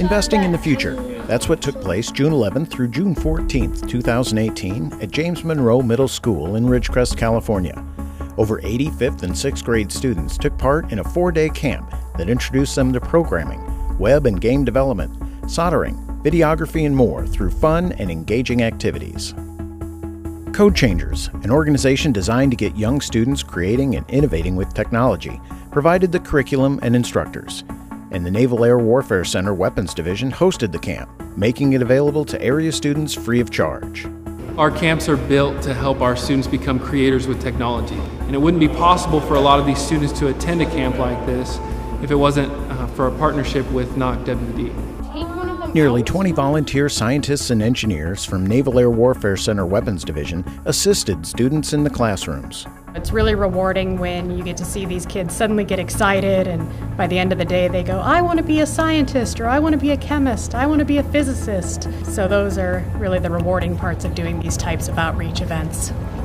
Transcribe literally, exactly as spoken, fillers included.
Investing in the future. That's what took place June eleventh through June fourteenth, two thousand eighteen at James Monroe Middle School in Ridgecrest, California. Over eighty fifth and sixth grade students took part in a four-day camp that introduced them to programming, web and game development, soldering, videography, and more through fun and engaging activities. CodeChangers, an organization designed to get young students creating and innovating with technology, provided the curriculum and instructors, and the Naval Air Warfare Center Weapons Division hosted the camp, making it available to area students free of charge. Our camps are built to help our students become creators with technology, and it wouldn't be possible for a lot of these students to attend a camp like this if it wasn't uh, for a partnership with N A W C W D. Nearly twenty volunteer scientists and engineers from Naval Air Warfare Center Weapons Division assisted students in the classrooms. It's really rewarding when you get to see these kids suddenly get excited, and by the end of the day they go, I want to be a scientist, or I want to be a chemist, I want to be a physicist. So those are really the rewarding parts of doing these types of outreach events.